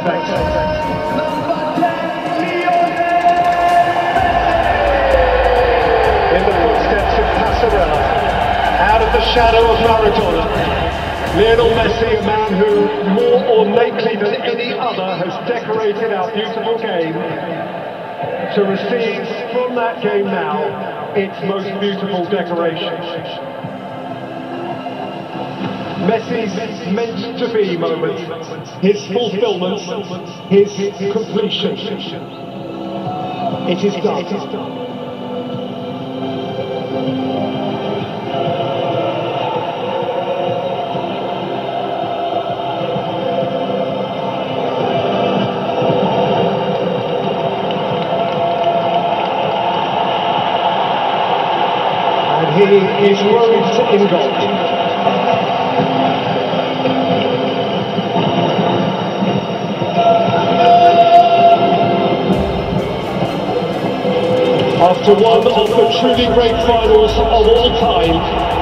perfect. In the footsteps of Pasarella, out of the shadow of Maradona, Lionel Messi, a man who more ornately than any other has decorated our beautiful game, to receive from that game now its most beautiful decoration. Messi's meant-to-be moment, his fulfillment, his completion. It is done. He is robed in gold. After one of the truly great finals of all time,